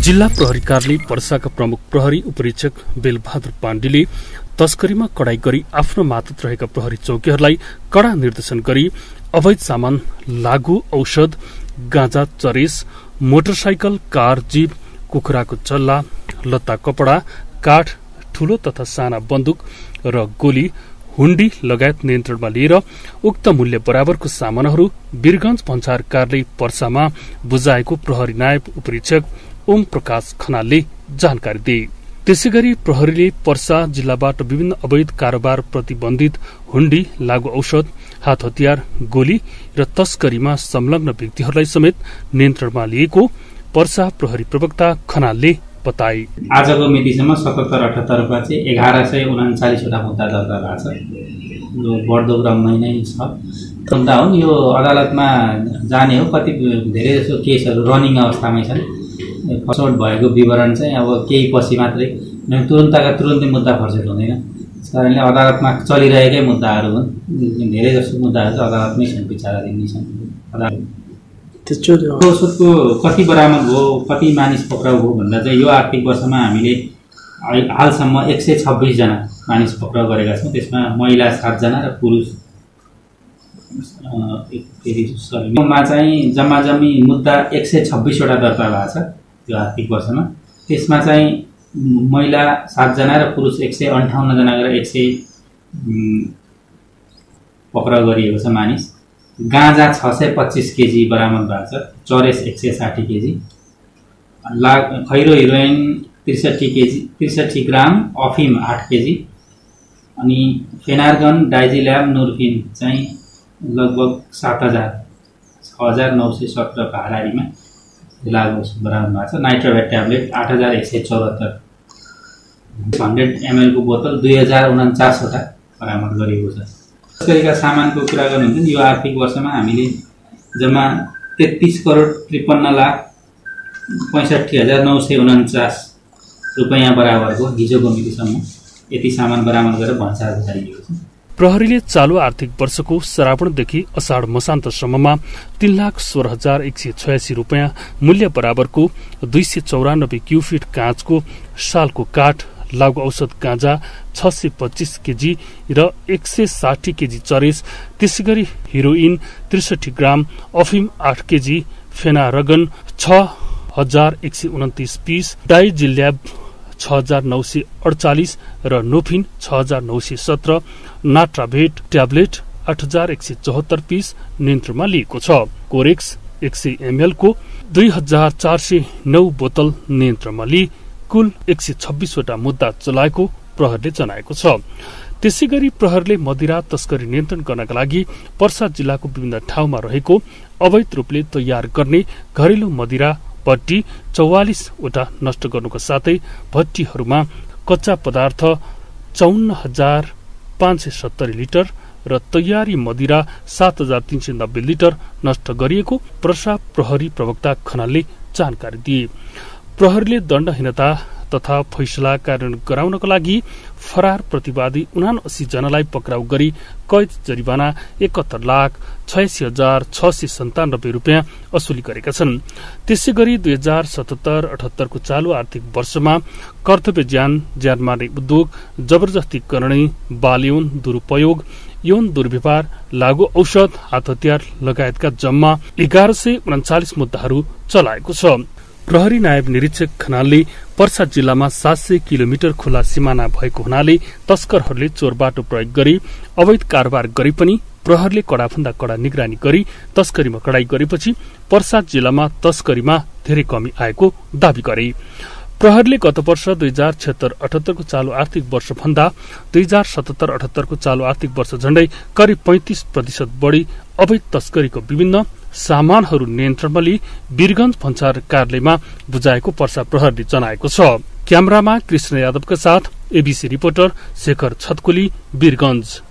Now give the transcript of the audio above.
जिल्ला प्रहरी कार्यालय पर्साका प्रमुख प्रहरी उपरीक्षक बेलबहादुर पाण्डेले तस्करीमा कडाई गरी आफ्नो मातहत रहेका प्रहरी चौकीहरूलाई कड़ा निर्देशन गरी अवैध सामान, लागू औषध, गाँजा, चरेस, मोटरसाइकल, कार, जीप, कुखुराको चल्ला, लत्ता कपड़ा, काठ, ठूलो तथा साना बन्दुक र गोली, हुण्डी लगायत नियन्त्रणमा लिएर उक्त मूल्य बराबरको सामानहरू वीरगंज भन्सार कार्यालय पर्सामा बुझाएको प्रहरी नायब उपरीक्षक ओम प्रकाश खनालले जानकारी दिए। त्यसैगरी प्रहरीले पर्सा जिल्लाबाट विभिन्न अवैध कारोबार प्रतिबन्धित हुण्डी, लागू औषध, हात हतियार, गोली र तस्करीमा संलग्न व्यक्तिहरूलाई समेत नियन्त्रणमा लिएको पर्सा प्रहरी प्रवक्ता खनालले बताए। आजको मितिसम्म 77-78 मा चाहिँ 1139 वटा मुद्दा दर्ता भएको छ। यो बढ्दो क्रममा नै छ। मुद्दा हुन्, यो अदालतमा जाने हो। कति धेरै जसो केसहरू रनिङ अवस्थामै छन्। फर्स्टवर्ड भएको विवरण चाहिँ अब केही पछि मात्रै, तुरुन्तका तुरुन्तै मुद्दा फर्सेट हुँदैन। त्यसकारणले अदालतमा चलिरहेकै मुद्दाहरू हुन्। धेरै जसो मुद्दाहरू चाहिँ अदालतमै छन्, विचाराधीन छन्। औषधको कति बरामद भयो, कति मानिस पक्राउ भयो भन्दा चाहिँ यो आर्थिक वर्षमा हामीले हालसम्म 126 जना मानिस पक्राउ गरेका छौँ। त्यसमा महिला 7 जना र पुरुष चाहिँ जम्माजम्मी मुद्दा 126 वटा दर्ता भएको छ यो आर्थिक वर्षमा। त्यसमा चाहिँ महिला 7 जना र पुरुष 158 जना गरेर 100 पक्राउ गरिएको छ मानिस। गाँजा 625 केजी बरामद भएको छ, चरेस 160 केजी, खैरो हिरोइन 63 ग्राम, अफिम 8 केजी, अनि फेनार्गन, डाइजिल्याम, नोर्फिन चाहिँ लगभग 6,917 को हाराहारीमा लागु बरामद भएको छ। नाइट्रोभेट ट्याब्लेट 8174, 100 ml को बोतल 2049 वटा बरामद गरिएको छ। तस्करीका सामानको कुरा गर्नुहुन्छ भने यो आर्थिक वर्षमा हामीले जम्मा 33,53,65,949 रुपैयाँ बराबरको हिजोको मितिसम्म यति सामान बरामद गरेर भन्सार बुझाइएको छ। प्रहरीले चालू आर्थिक वर्षको श्रावणदेखि अषाढ मसान्तसम्ममा 3,16,186 रुपैयाँ मूल्य बराबरको 294 क्युफिट काँचको सालको काठ, लागू औषध गाँजा 625 केजी र 160 केजी चरेस, त्यसैगरी हिरोइन 63 ग्राम, अफिम 8 केजी, फेनारगन 6,129 पीस, डाइजिल्याब 6,948 र नोफिन 6,917, नाट्राभेट ट्याब्लेट 8,174 पीस नियन्त्रणमा लिएको छ। कोरेक्स 100 ml को 2,409 बोतल नियन्त्रणमा लिई कुल 126 वटा मुद्दा चलाएको प्रहरीले जनाएको छ। त्यसैगरी प्रहरीले मदिरा तस्करी नियन्त्रण गर्नका लागि पर्सा जिल्लाको विभिन्न ठाउँमा रहेको अवैध रूपले तयार गर्ने घरेलु मदिरा भट्टी 44 वटा नष्ट गर्नुको साथै भट्टीहरूमा कच्चा पदार्थ 54,570 लिटर र तयारी मदिरा 7,390 लिटर नष्ट गरिएको पर्सा प्रहरी प्रवक्ता खनालले जानकारी दिए। प्रहरीले दण्डहीनता तथा फैसला कार्यान्वयन गराउनको लागि फरार प्रतिवादी 79 जनालाई पक्राउ गरी कैद जरिवाना 71,86,697 रुपैयाँ असुली गरेका छन्। त्यसैगरी 2077-78 को चालू आर्थिक वर्षमा कर्तव्य ज्यान, ज्यान मार्ने उद्योग, जबरजस्ती करणी, बाल यौन दुरूपयोग, यौन दुर्व्यवहार, लागू औषध, हात हतियार लगायतका जम्मा 1139 मुद्दाहरू चलाएको छ। प्रहरी नायब निरीक्षक खनालले पर्सा जिल्लामा 700 किलोमिटर खुला सिमाना भएको हुनाले तस्करहरूले चोर बाटो प्रयोग गरी अवैध कारोबार गरे पनि प्रहरीले कडाभन्दा कडा निगरानी गरी तस्करीमा कडाई गरेपछि पर्सा जिल्लामा तस्करीमा धेरै कमी आएको दावी गरे। प्रहरीले गत वर्ष 2076-78 को चालू आर्थिक वर्ष भन्दा 2077-78 को चालू आर्थिक वर्ष झण्डै करिब 35% बढ़ी अवैध तस्करीको विभिन्न सामानहरू नियन्त्रणमा लिई वीरगंज भन्सार कार्यालयमा बुझाएको पर्सा प्रहरीले जनाएको छ। क्यामेरामा कृष्ण यादवका साथ एबीसी रिपोर्टर शेखर छतकुली, वीरगंज।